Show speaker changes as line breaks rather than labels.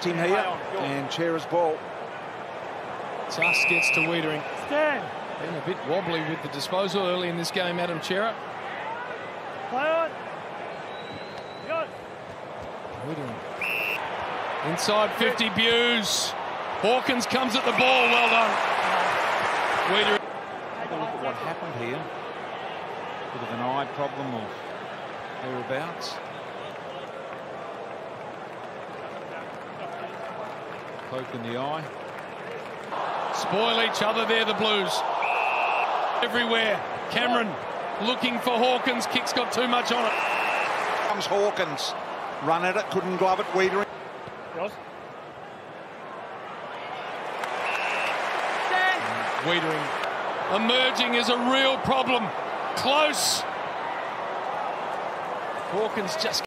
Team here and Chera's ball.
Just gets to Weitering.
Stand.
Been a bit wobbly with the disposal early in this game, Adam Chera.
Play on. Go.
Weitering. Inside 50, Buse. Hawkins comes at the ball. Well done. Weitering.
Have a look at what happened here. Bit of an eye problem or thereabouts. Poke in the eye.
Spoil each other there, the Blues. Everywhere. Cameron looking for Hawkins. Kick's got too much on it.
Comes Hawkins. Run at it, couldn't glove it. Weitering.
Weitering emerging is a real problem. Close. Hawkins just